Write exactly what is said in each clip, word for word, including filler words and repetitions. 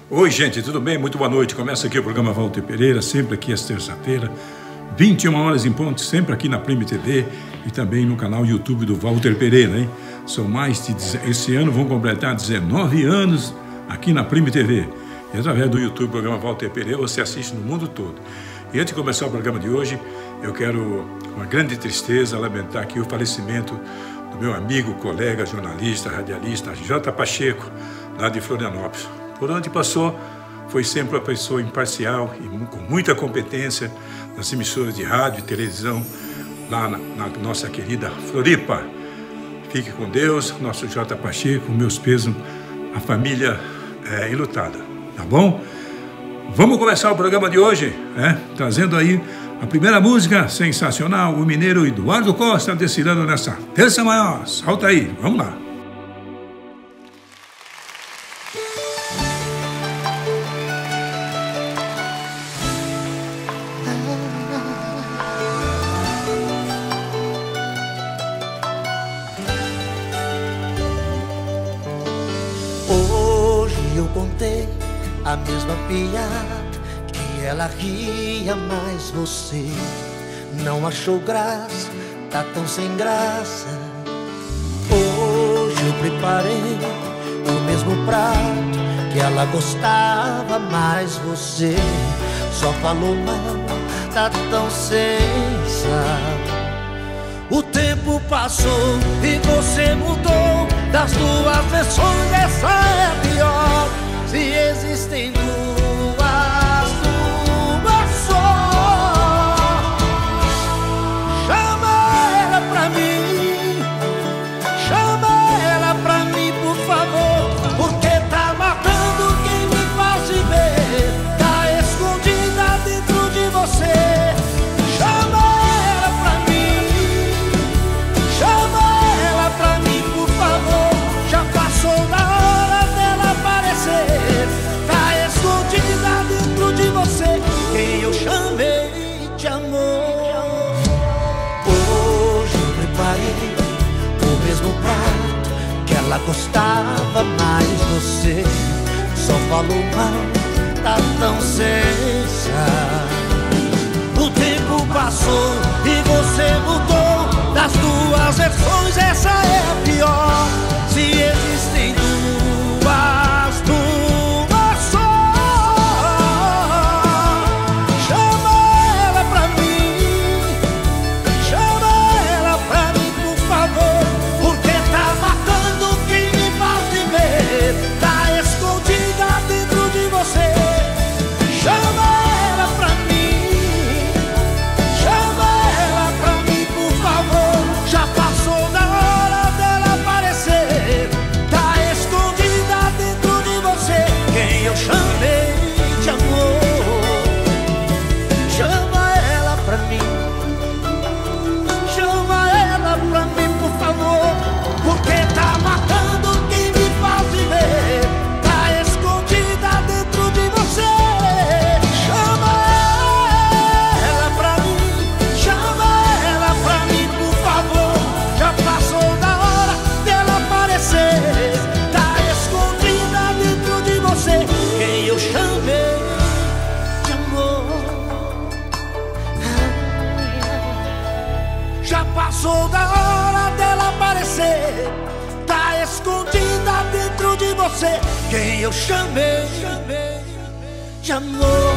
Oi, gente, tudo bem? Muito boa noite. Começa aqui o programa Walter Pereira, sempre aqui às terça-feira, vinte e uma horas em ponto, sempre aqui na Prime T V e também no canal YouTube do Walter Pereira, hein? São mais de... Esse ano vão completar dezenove anos aqui na Prime T V. E através do YouTube, o programa Walter Pereira, você assiste no mundo todo. E antes de começar o programa de hoje, eu quero, com uma grande tristeza, lamentar aqui o falecimento do meu amigo, colega, jornalista, radialista, J. Pacheco, lá de Florianópolis. Por onde passou, foi sempre uma pessoa imparcial e com muita competência nas emissoras de rádio e televisão, lá na, na nossa querida Floripa. Fique com Deus, nosso J. Pacheco, meus pesos, a família é, enlutada, tá bom? Vamos começar o programa de hoje, né? Trazendo aí a primeira música sensacional, o mineiro Eduardo Costa desfilando nessa terça maior. Solta aí, vamos lá. A mesma piada que ela ria, mas você não achou graça, tá tão sem graça. Hoje eu preparei o mesmo prato que ela gostava, mas você só falou mal, tá tão sem sal. O tempo passou e você mudou, das duas versões essa é a pior. Se existem duas, duas só. Chama ela pra mim, chama ela pra mim, por favor, porque tá matando quem me faz viver, tá escondida dentro de você. Chama ela pra mim, chama ela pra mim, por favor. Já passou da hora dela aparecer, quem eu chamei de amor. Hoje eu preparei o mesmo prato que ela gostava, mas você só falou mal, tá tão sem sal. O tempo passou e você mudou, das duas versões essa é a pior. Se existem duas, duas passou da hora dela aparecer, tá escondida dentro de você, quem eu chamei de amor.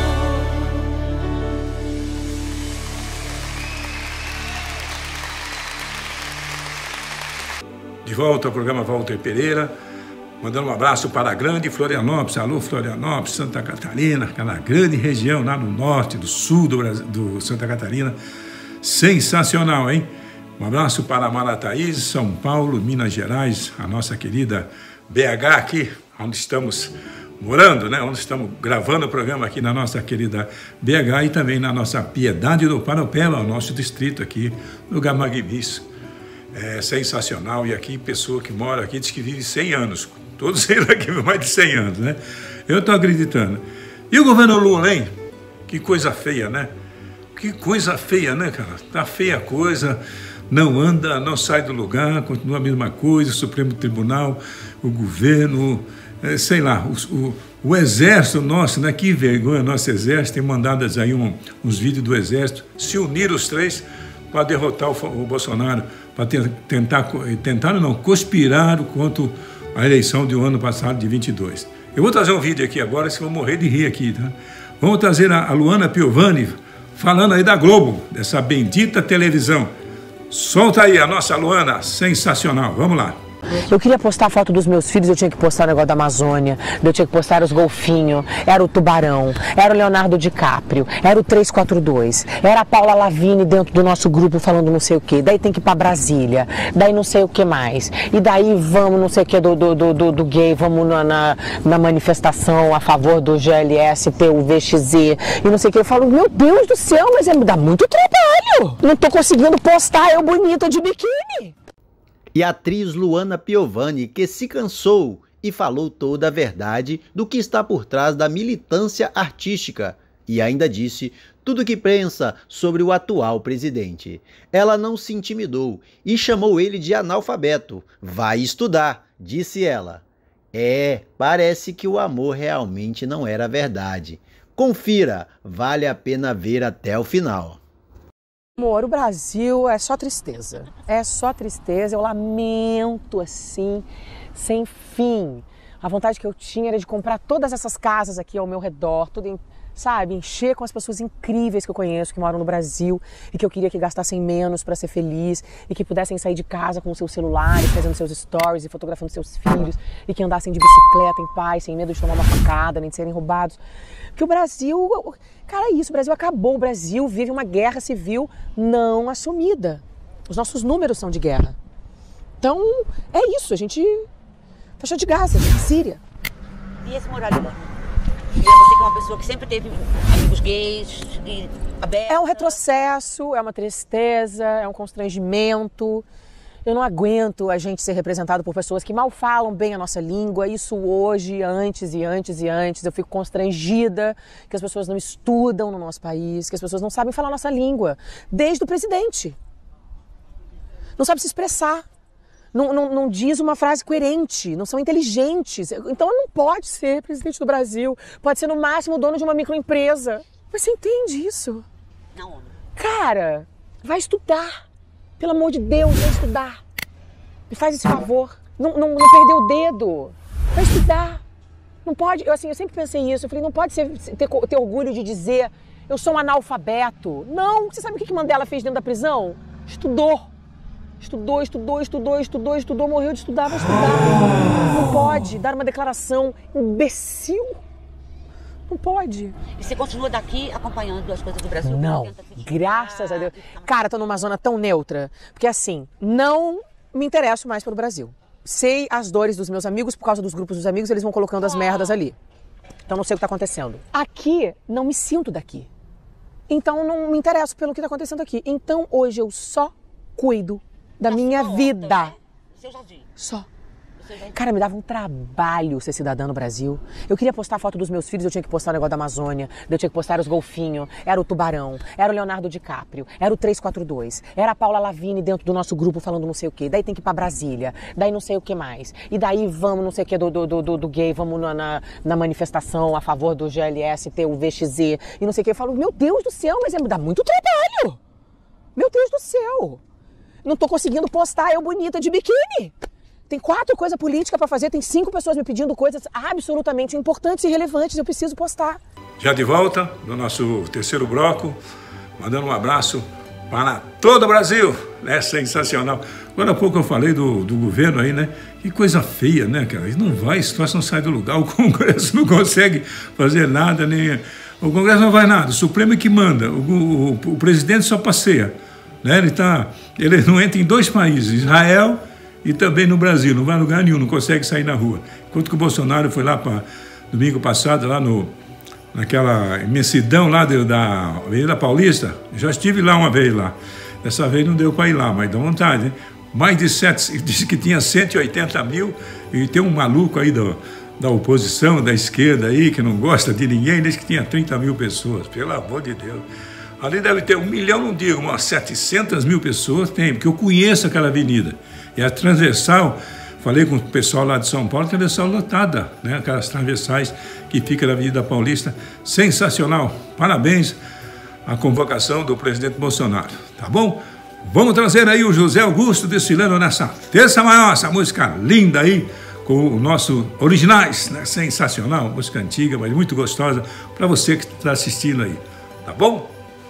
De volta ao programa Walter Pereira, mandando um abraço para a grande Florianópolis. Alô, Florianópolis, Santa Catarina, aquela grande região lá no norte, do sul do, Brasil, do Santa Catarina. Sensacional, hein? Um abraço para Marataízes, São Paulo, Minas Gerais, a nossa querida B H aqui, onde estamos morando, né? Onde estamos gravando o programa aqui na nossa querida B H e também na nossa Piedade do Paropeba, o nosso distrito aqui, lugar magnífico. É sensacional. E aqui, pessoa que mora aqui diz que vive cem anos. Todos eles aqui vivem mais de cem anos, né? Eu estou acreditando. E o governo Lula, hein? Que coisa feia, né? Que coisa feia, né, cara? Tá feia a coisa. não anda, não sai do lugar, continua a mesma coisa, o Supremo Tribunal, o governo, é, sei lá, o, o, O exército nosso, né? Que vergonha, nosso exército, tem mandado aí um, uns vídeos do exército, se uniram os três para derrotar o, o Bolsonaro, para tentar, tentar não, conspirar contra a eleição do ano passado, de vinte e dois. Eu vou trazer um vídeo aqui agora, vocês vão morrer de rir aqui, tá? Vamos trazer a, a Luana Piovani, falando aí da Globo, dessa bendita televisão. Solta aí a nossa Luana, sensacional, vamos lá. Eu queria postar a foto dos meus filhos, eu tinha que postar o negócio da Amazônia, eu tinha que postar os golfinhos, era o Tubarão, era o Leonardo DiCaprio, era o três quatro dois, era a Paula Lavigne dentro do nosso grupo falando não sei o que, daí tem que ir pra Brasília, daí não sei o que mais, e daí vamos não sei o que do, do, do, do gay, vamos na, na, na manifestação a favor do G L S, T U V X Z, e não sei o que, eu falo, meu Deus do céu, mas é, dá muito trabalho, não tô conseguindo postar eu bonita de biquíni. E a atriz Luana Piovani, que se cansou e falou toda a verdade do que está por trás da militância artística e ainda disse tudo o que pensa sobre o atual presidente. Ela não se intimidou e chamou ele de analfabeto. Vai estudar, disse ela. É, parece que o amor realmente não era verdade. Confira, vale a pena ver até o final. Amor, o Brasil é só tristeza, é só tristeza, eu lamento assim, sem fim. A vontade que eu tinha era de comprar todas essas casas aqui ao meu redor, tudo em, sabe, encher com as pessoas incríveis que eu conheço, que moram no Brasil e que eu queria que gastassem menos para ser feliz e que pudessem sair de casa com o seu celular e fazendo seus stories e fotografando seus filhos e que andassem de bicicleta em paz, sem medo de tomar uma facada, nem de serem roubados. Porque o Brasil, cara, é isso, o Brasil acabou, o Brasil vive uma guerra civil não assumida. Os nossos números são de guerra. Então, é isso, a gente fechou de Gaza, de Síria. E esse moralidade? E você que é uma pessoa que sempre teve amigos gays e aberta. É um retrocesso, é uma tristeza, é um constrangimento. Eu não aguento a gente ser representado por pessoas que mal falam bem a nossa língua. Isso hoje, antes e antes e antes. Eu fico constrangida que as pessoas não estudam no nosso país, que as pessoas não sabem falar a nossa língua. Desde o presidente. Não sabe se expressar. Não, não, não diz uma frase coerente. Não são inteligentes. Então não pode ser presidente do Brasil. Pode ser no máximo dono de uma microempresa. Mas você entende isso? Não. Cara, vai estudar. Pelo amor de Deus, vai estudar. Me faz esse favor. Não, não, não perder o dedo. Vai estudar. Não pode, eu, assim, eu sempre pensei isso. Eu falei, não pode ser, ter, ter orgulho de dizer eu sou um analfabeto. Não, você sabe o que que Mandela fez dentro da prisão? Estudou. Estudou, estudou, estudou, estudou, estudou, morreu de estudar, vai estudar. Não pode dar uma declaração imbecil. Não pode. E você continua daqui acompanhando as coisas do Brasil? Não, graças a Deus. Cara, tô numa zona tão neutra, porque assim, não me interesso mais pelo Brasil. Sei as dores dos meus amigos, por causa dos grupos dos amigos, eles vão colocando as merdas ali. Então não sei o que tá acontecendo. Aqui, não me sinto daqui. Então não me interesso pelo que tá acontecendo aqui. Então hoje eu só cuido da minha vida. Seu jardim. Só. Cara, me dava um trabalho ser cidadã no Brasil. Eu queria postar a foto dos meus filhos, eu tinha que postar o negócio da Amazônia, eu tinha que postar os golfinhos, era o Tubarão, era o Leonardo DiCaprio, era o três quatro dois, era a Paula Lavigne dentro do nosso grupo falando não sei o que, daí tem que ir pra Brasília, daí não sei o que mais, e daí vamos não sei o que do, do, do, do gay, vamos na, na, na manifestação a favor do G L S, T U V X Z, e não sei o que. Eu falo, meu Deus do céu, mas é, dá muito trabalho. Meu Deus do céu. Não tô conseguindo postar eu bonita de biquíni. Tem quatro coisas políticas para fazer, tem cinco pessoas me pedindo coisas absolutamente importantes e relevantes, eu preciso postar. Já de volta no nosso terceiro bloco, mandando um abraço para todo o Brasil, né? Sensacional. Agora há pouco eu falei do, do governo aí, né? Que coisa feia, né, cara? Ele não vai, a situação não sai do lugar, o Congresso não consegue fazer nada, nem... O Congresso não vai nada, o Supremo é que manda, o, o, o presidente só passeia, né? Ele, tá, ele não entra em dois países, Israel e também no Brasil, não vai a lugar nenhum, não consegue sair na rua. Enquanto que o Bolsonaro foi lá para domingo passado, lá no, naquela imensidão lá de, da Avenida Paulista, já estive lá uma vez lá. Dessa vez não deu para ir lá, mas dá vontade, hein? Mais de sete, disse que tinha cento e oitenta mil, e tem um maluco aí do, da oposição, da esquerda aí, que não gosta de ninguém, disse que tinha trinta mil pessoas, pelo amor de Deus. Ali deve ter um milhão, não digo, umas setecentas mil pessoas tem, porque eu conheço aquela avenida. E a transversal Falei com o pessoal lá de São Paulo, travessal lotada, né? Aquelas travessais que fica na Avenida Paulista. Sensacional. Parabéns à convocação do presidente Bolsonaro, tá bom? Vamos trazer aí o José Augusto desfilando nessa terça maior, essa música linda aí, com o nosso Originais, né? Sensacional, música antiga, mas muito gostosa para você que está assistindo aí, tá bom?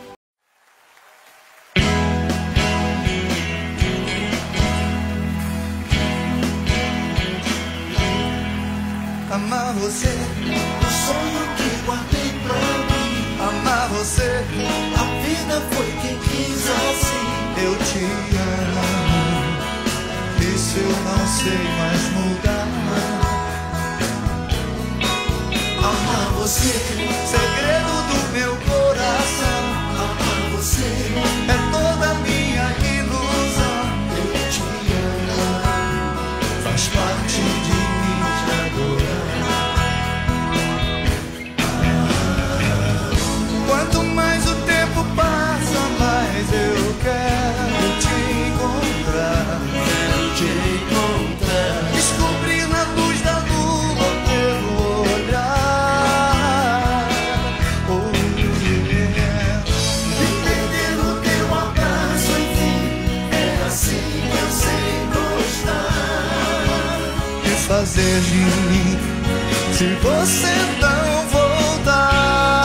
Amar você, o sonho que guardei pra mim. Amar você, a vida foi quem quis assim. Eu te amo, isso eu não sei mais mudar. Amar você, segredo do meu coração. Amar você, é toda a minha ilusão. Eu te amo, faz parte de mim te adorar. Quanto mais o tempo passa, mais eu quero te encontrar, te encontrar, descobrir na luz da lua teu olhar, oh yeah. Viver no teu abraço, enfim, é assim que eu sei gostar, e fazer de mim, se você não voltar.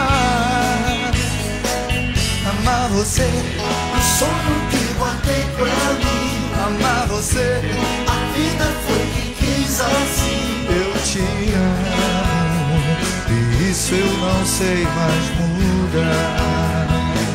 Amar você, o sonho que guardei pra mim. Amar você, a vida foi quem quis assim. Eu te amo, e isso eu não sei mais mudar.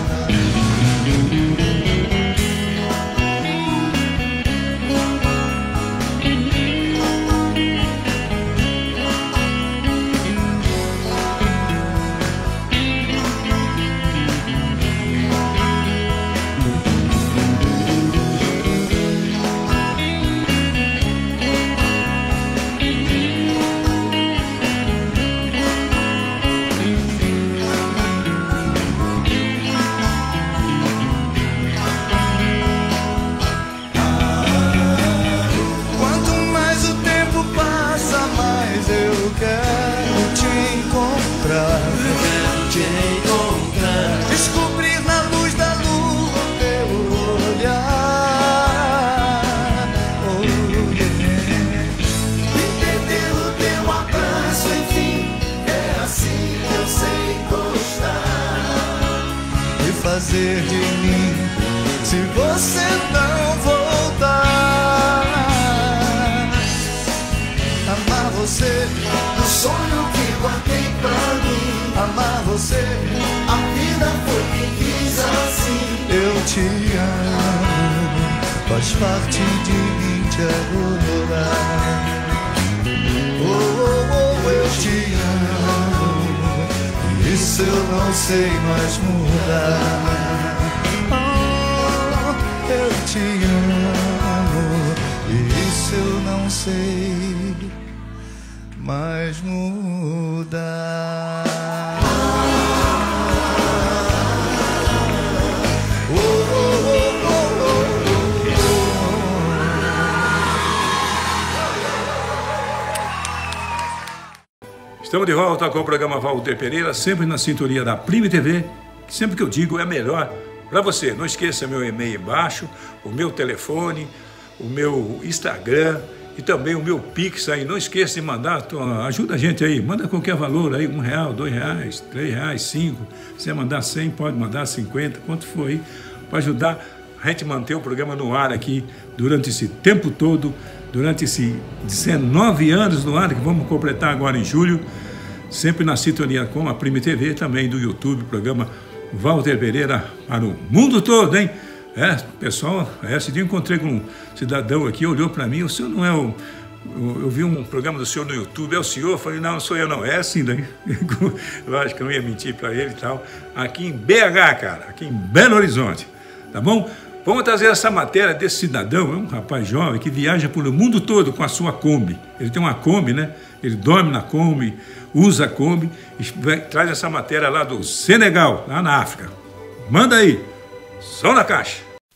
Te encontrar, descobrir na luz da lua teu olhar, oh yeah. Entender o teu abraço, enfim, é assim que eu sei gostar, e fazer de mim, se você não voltar. Amar você, o sonho que guardei pra mim. Amar você, a vida foi quem quis assim. Eu te amo, faz parte de mim te adorar. Oh, oh, oh, eu te amo, isso eu não sei mais mudar. Oh, eu te amo, isso eu não sei mais mudar. Estamos de volta com o programa Walter Pereira, sempre na sintonia da Prime T V, que sempre que eu digo é melhor para você. Não esqueça meu e-mail embaixo, o meu telefone, o meu Instagram e também o meu Pix aí. Não esqueça de mandar, ajuda a gente aí, manda qualquer valor aí, um real, dois reais, três reais, cinco. Se você mandar cem, pode mandar cinquenta, quanto for aí, para ajudar a gente manter o programa no ar aqui durante esse tempo todo, durante esses dezenove anos no ar, que vamos completar agora em julho, sempre na sintonia com a Prime T V, também do YouTube, programa Walter Pereira para o mundo todo, hein? É, pessoal, esse dia eu encontrei com um cidadão aqui, olhou para mim, o senhor não é o... Eu vi um programa do senhor no YouTube, é o senhor? Eu falei, não, não sou eu não, é assim daí. Lógico que eu não ia mentir para ele e tal. Aqui em B H, cara, aqui em Belo Horizonte, tá bom? Vamos trazer essa matéria desse cidadão, é um rapaz jovem que viaja pelo mundo todo com a sua Kombi. Ele tem uma Kombi, né? Ele dorme na Kombi, usa a Kombi e traz essa matéria lá do Senegal, lá na África. Manda aí, som na caixa.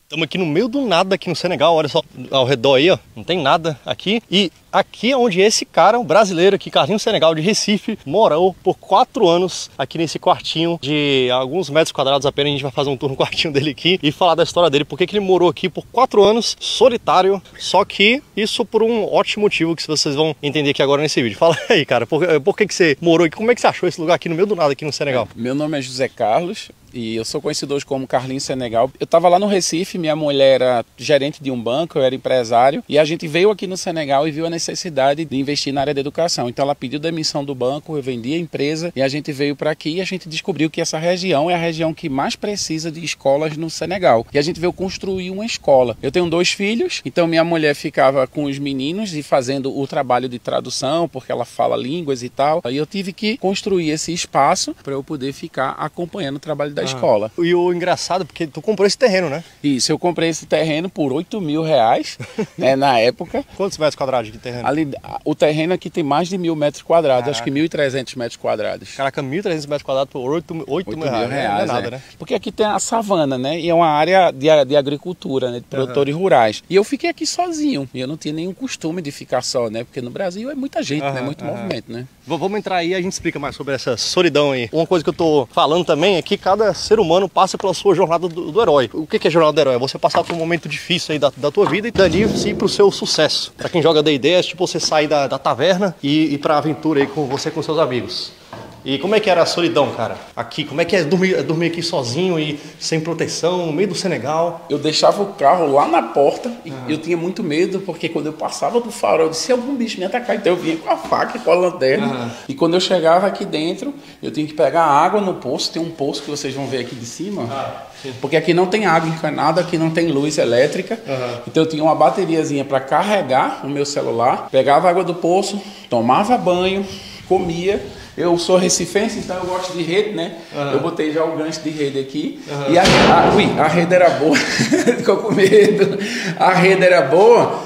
Estamos aqui no meio do nada aqui no Senegal, olha só ao redor aí, ó, não tem nada aqui. E aqui é onde esse cara, um brasileiro aqui, Carlinhos Senegal, de Recife, morou por quatro anos aqui nesse quartinho de alguns metros quadrados apenas. A gente vai fazer um tour no quartinho dele aqui e falar da história dele, porque que ele morou aqui por quatro anos, solitário, só que isso por um ótimo motivo que vocês vão entender aqui agora nesse vídeo. Fala aí, cara, por, por que que você morou aqui? Como é que você achou esse lugar aqui no meio do nada aqui no Senegal? Meu nome é José Carlos e eu sou conhecido hoje como Carlinhos Senegal. Eu estava lá no Recife, minha mulher era gerente de um banco, eu era empresário, e a gente veio aqui no Senegal e viu a necessidade de investir na área da educação. Então ela pediu demissão do banco, eu vendi a empresa e a gente veio para aqui e a gente descobriu que essa região é a região que mais precisa de escolas no Senegal. E a gente veio construir uma escola. Eu tenho dois filhos, então minha mulher ficava com os meninos e fazendo o trabalho de tradução, porque ela fala línguas e tal. Aí eu tive que construir esse espaço para eu poder ficar acompanhando o trabalho da escola. E o engraçado, porque tu comprou esse terreno, né? Isso, eu comprei esse terreno por oito mil reais, né, na época. Quantos metros quadrados de terreno? Ali, o terreno aqui tem mais de mil metros quadrados, Caraca. Acho que mil e trezentos metros quadrados. Caraca, mil e trezentos metros quadrados por oito mil reais, reais, não é nada, é. né? Porque aqui tem a savana, né? E é uma área de, de agricultura, né? De produtores uhum. rurais. E eu fiquei aqui sozinho. E eu não tinha nenhum costume de ficar só, né? Porque no Brasil é muita gente, uhum, né? Muito uhum. movimento, né? Vamos entrar aí e a gente explica mais sobre essa solidão aí. Uma coisa que eu tô falando também é que cada ser humano passa pela sua jornada do, do herói. O que é jornada do herói? É você passar por um momento difícil aí da, da tua vida e dali sim pro seu sucesso. Pra quem joga D e D, é tipo você sair da, da taverna e ir pra aventura aí com você e com seus amigos. E como é que era a solidão, cara? Aqui, como é que é dormir, dormir aqui sozinho e sem proteção, no meio do Senegal? Eu deixava o carro lá na porta e uhum. eu tinha muito medo, porque quando eu passava do farol, eu disse, se algum bicho me atacar, então eu vinha com a faca e com a lanterna. Uhum. E quando eu chegava aqui dentro, eu tinha que pegar água no poço, tem um poço que vocês vão ver aqui de cima, ah, porque aqui não tem água encanada, aqui não tem luz elétrica, uhum. então eu tinha uma bateriazinha para carregar o meu celular, pegava a água do poço, tomava banho, comia. Eu sou recifense, então eu gosto de rede, né? Uhum. Eu botei já o gancho de rede aqui. Uhum. E a, a, ui, a rede era boa. Ficou com medo. A rede era boa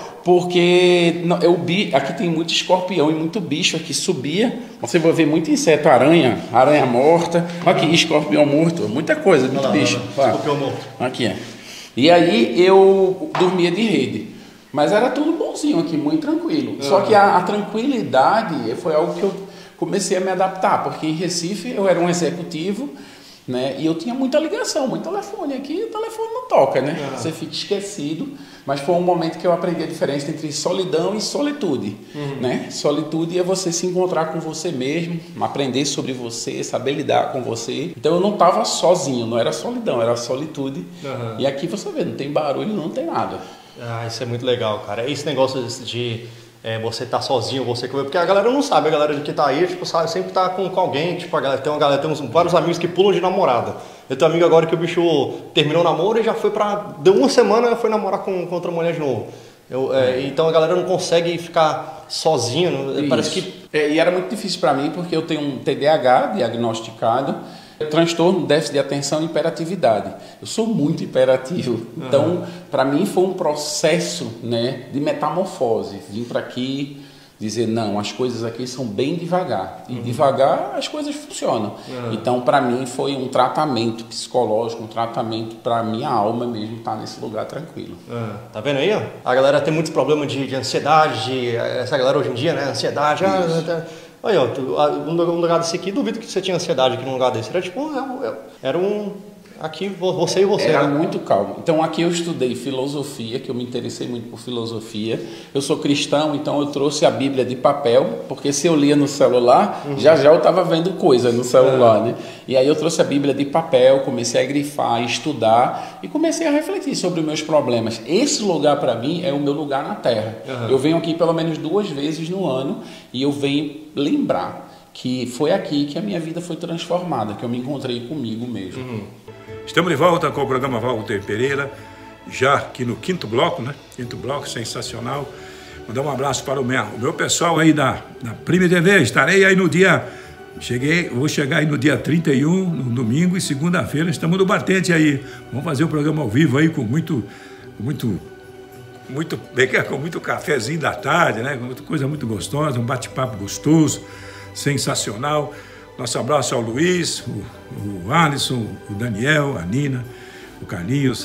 porque não, eu, aqui tem muito escorpião e muito bicho aqui. Subia, você vai ver muito inseto, aranha, aranha morta. Aqui, escorpião morto, muita coisa, muito lá, bicho. Lá, escorpião morto. Aqui é. E aí eu dormia de rede. Mas era tudo bonzinho aqui, muito tranquilo. Uhum. Só que a, a tranquilidade foi algo que eu comecei a me adaptar, porque em Recife eu era um executivo, né, e eu tinha muita ligação, muito telefone. Aqui o telefone não toca, né? Uhum. Você fica esquecido, mas foi um momento que eu aprendi a diferença entre solidão e solitude, uhum. né? Solitude é você se encontrar com você mesmo, aprender sobre você, saber lidar com você. Então eu não estava sozinho, não era solidão, era solitude. Uhum. E aqui você vê, não tem barulho, não tem nada. Ah, isso é muito legal, cara. Esse negócio de é, você tá sozinho, você comer, porque a galera não sabe, a galera que tá aí, tipo, sabe, sempre tá com, com alguém, tipo, a galera, tem uma galera, tem uns, vários amigos que pulam de namorada. Eu tenho um amigo agora que o bicho terminou o namoro e já foi pra, deu uma semana, foi namorar com, com outra mulher de novo. Eu, é, então a galera não consegue ficar sozinho, Isso. parece que... É, e era muito difícil para mim, porque eu tenho um T D A H diagnosticado, transtorno, déficit de atenção e hiperatividade. Eu sou muito hiperativo, então uhum. para mim foi um processo, né, de metamorfose. Vim para aqui dizer, não, as coisas aqui são bem devagar. E uhum. devagar as coisas funcionam. Uhum. Então para mim foi um tratamento psicológico, um tratamento para minha alma mesmo estar nesse lugar tranquilo. Uhum. Tá vendo aí? Ó? A galera tem muitos problemas de, de ansiedade, de, essa galera hoje em dia, né? Ansiedade, ah, aí, ó, um lugar desse aqui, duvido que você tinha ansiedade aqui num lugar desse. Era tipo, era um... Aqui, você e você. Era né? muito calmo. Então aqui eu estudei filosofia, que eu me interessei muito por filosofia. Eu sou cristão, então eu trouxe a Bíblia de papel, porque se eu lia no celular, uhum. já já eu estava vendo coisa no celular, uhum. né? E aí eu trouxe a Bíblia de papel, comecei a grifar, estudar e comecei a refletir sobre os meus problemas. Esse lugar para mim é o meu lugar na Terra. Uhum. Eu venho aqui pelo menos duas vezes no ano e eu venho lembrar que foi aqui que a minha vida foi transformada, que eu me encontrei comigo mesmo. Uhum. Estamos de volta com o programa Walter Pereira, já aqui no quinto bloco, né? Quinto bloco, sensacional. Vou dar um abraço para o meu, o meu pessoal aí da, da Prime T V. Estarei aí no dia... Cheguei, vou chegar aí no dia trinta e um, no domingo, e segunda-feira estamos no batente aí. Vamos fazer o programa ao vivo aí com muito... muito muito, com muito cafezinho da tarde, né? Com coisa muito gostosa, um bate-papo gostoso, sensacional. Nosso abraço ao Luiz, o, o Alisson, o Daniel, a Nina, o Carlinhos,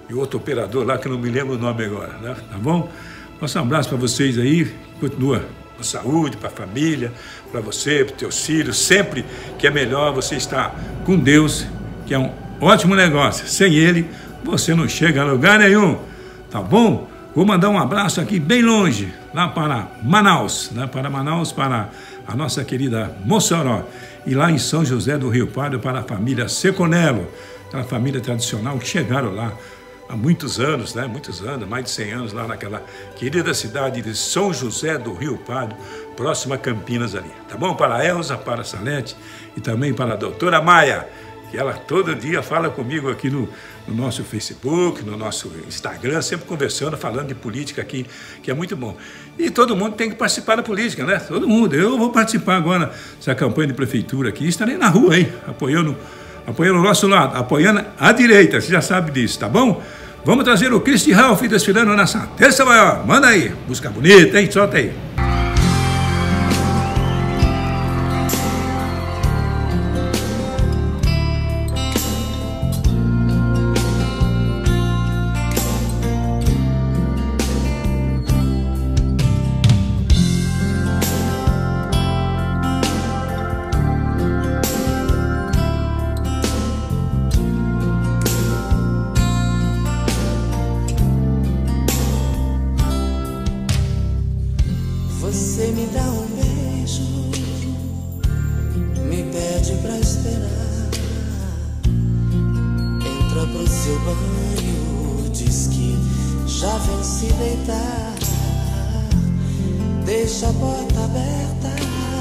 e o outro operador lá, que eu não me lembro o nome agora, né? Tá bom? Nosso abraço para vocês aí, continua com saúde, para a família, para você, para os teus filhos, sempre que é melhor você estar com Deus, que é um ótimo negócio. Sem Ele, você não chega a lugar nenhum, tá bom? Vou mandar um abraço aqui bem longe, lá para Manaus, né? Para Manaus, para a nossa querida Mossoró, e lá em São José do Rio Pardo, para a família Seconello, aquela família tradicional que chegaram lá há muitos anos, né? Muitos anos, mais de cem anos, lá naquela querida cidade de São José do Rio Pardo, próxima a Campinas ali, tá bom? Para a Elza, para a Salete e também para a doutora Maia, que ela todo dia fala comigo aqui no, no nosso Facebook, no nosso Instagram, sempre conversando, falando de política aqui, que é muito bom. E todo mundo tem que participar da política, né? Todo mundo. Eu vou participar agora dessa campanha de prefeitura aqui, estarei na rua, hein? Apoiando, apoiando o nosso lado, apoiando a direita, você já sabe disso, tá bom? Vamos trazer o Christy Ralph desfilando nessa terça maior. Manda aí, música bonita, hein? Solta aí. Você me dá um beijo, me pede pra esperar, entra pro seu banho, diz que já vem se deitar, deixa a porta aberta,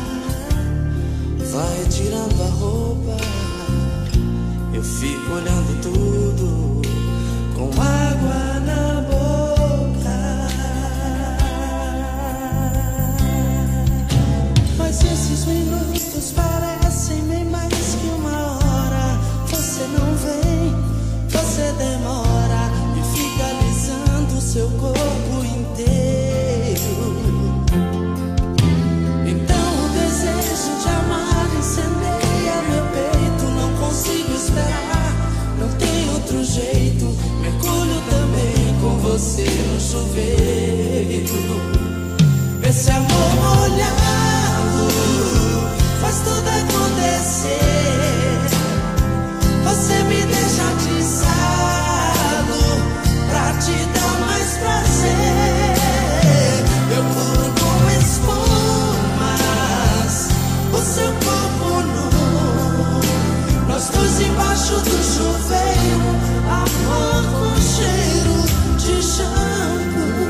vai tirando a roupa, eu fico olhando tudo com água na boca. Mas esses minutos parecem bem mais que uma hora. Você não vem, você demora e fica alisando seu corpo inteiro. Então o desejo de amar incendeia meu peito. Não consigo esperar, não tem outro jeito. Mergulho também com você no chuveiro. Esse amor molhado faz tudo acontecer. Você me deixa atiçado pra te dar mais prazer. Eu curo com espumas o seu corpo nu, nós dois embaixo do chuveiro, amor com cheiro de shampoo.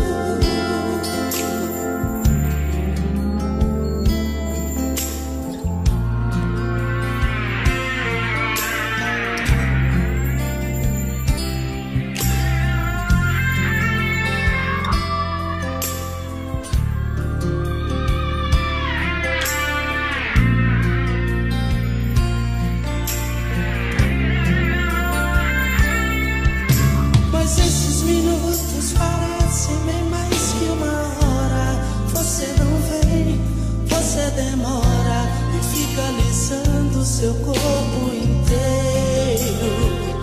Seu corpo inteiro.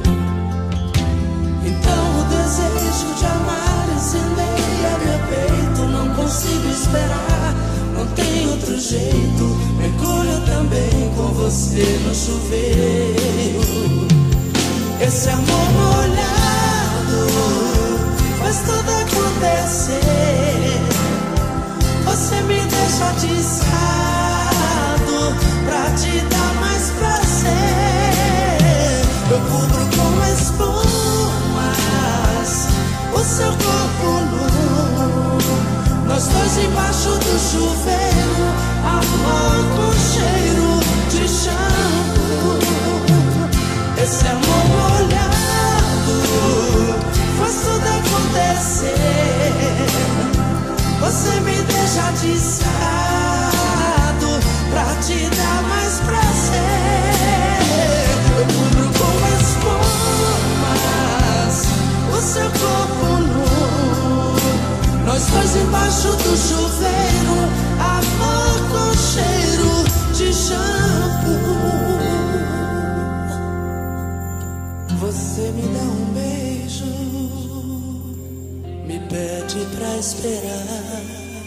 Então o desejo de amar incendeia meu peito. Não consigo esperar, não tem outro jeito. Mergulho também com você no chuveiro. Esse amor molhado faz tudo acontecer. Você me deixa atiçado pra te dar mais prazer. Eu cubro com espumas o seu corpo nu, nós dois embaixo do chuveiro, amor com cheiro de shampoo. Esse amor molhado faz tudo acontecer. Você me deixa atiçado pra te dar mais prazer. Eu cubro com espumas o seu corpo nu, nós dois embaixo do chuveiro, amor com cheiro de shampoo. Você me dá um beijo, me pede pra esperar.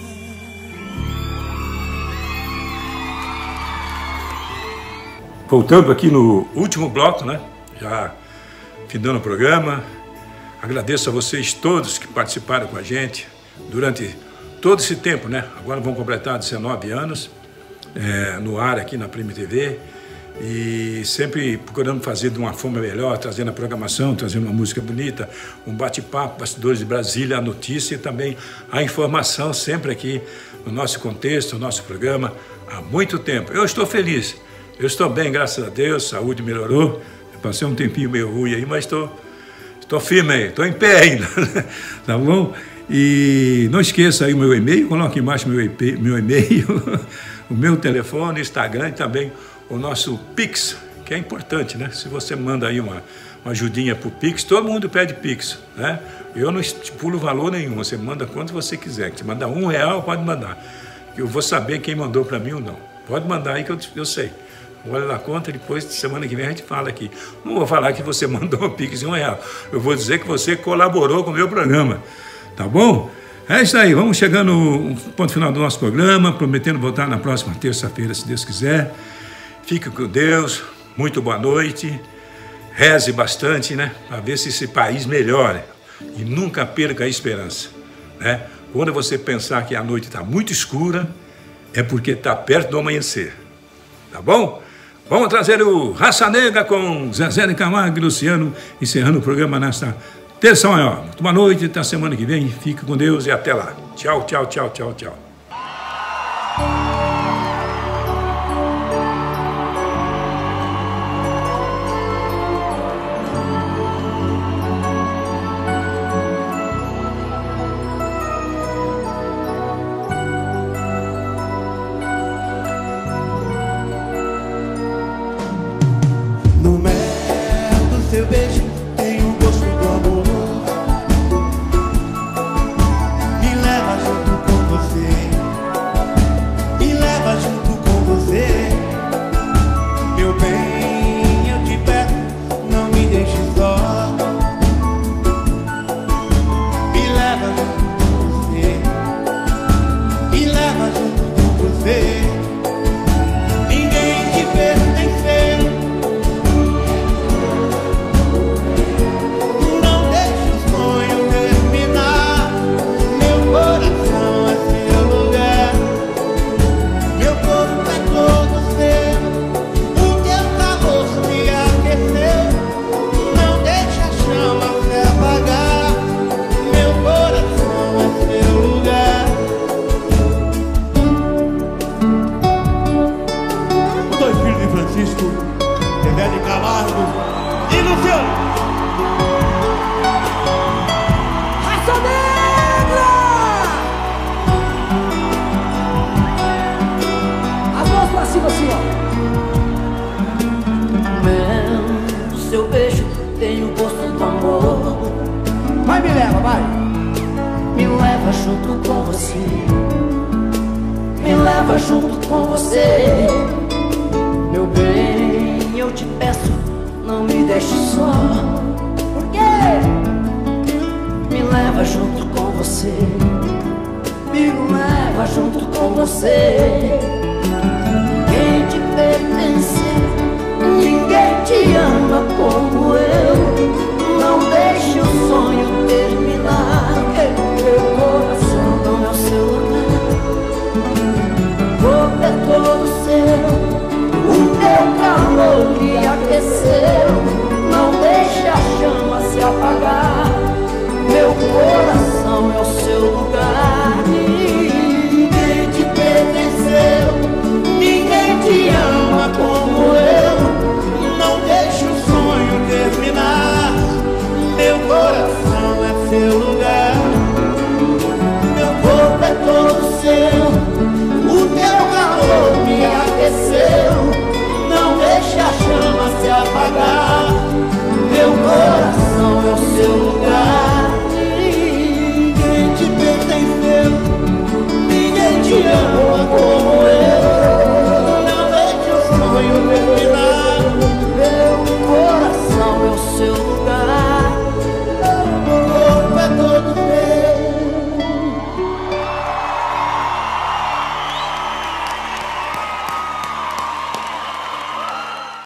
Voltando aqui no último bloco, né? Já findando o programa. Agradeço a vocês todos que participaram com a gente durante todo esse tempo, né? Agora vão completar dezenove anos é, no ar aqui na Prime T V. E sempre procurando fazer de uma forma melhor, trazendo a programação, trazendo uma música bonita, um bate-papo, bastidores de Brasília, a notícia e também a informação sempre aqui no nosso contexto, no nosso programa, há muito tempo. Eu estou feliz, eu estou bem, graças a Deus, saúde melhorou, eu passei um tempinho meio ruim aí, mas estou, estou firme aí, estou em pé ainda, tá bom? E não esqueça aí o meu e-mail, coloque embaixo meu e-mail, o meu telefone, Instagram e também o nosso Pix, que é importante, né? Se você manda aí uma, uma ajudinha pro Pix, todo mundo pede Pix, né? Eu não estipulo valor nenhum, você manda quanto você quiser. Se mandar um real, pode mandar. Eu vou saber quem mandou para mim ou não. Pode mandar aí que eu, eu sei. Olha na conta, depois, semana que vem, a gente fala aqui. Não vou falar que você mandou um Pix de um real. Eu vou dizer que você colaborou com o meu programa, tá bom? É isso aí, vamos chegando no ponto final do nosso programa, prometendo voltar na próxima terça-feira, se Deus quiser. Fique com Deus, muito boa noite, reze bastante, né, para ver se esse país melhora e nunca perca a esperança, né? Quando você pensar que a noite está muito escura, é porque está perto do amanhecer, tá bom? Vamos trazer o Raça Negra com Zezé de Camargo e Luciano, encerrando o programa nesta terça maior. Muito boa noite, até a semana que vem, fique com Deus e até lá. Tchau, tchau, tchau, tchau, tchau. Me leva junto com você.